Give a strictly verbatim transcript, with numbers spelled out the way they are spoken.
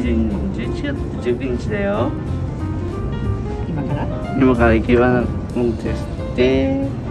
じゅうにねんじゅういちがつじゅうくにちだよ。 今から今から行けばコンテストで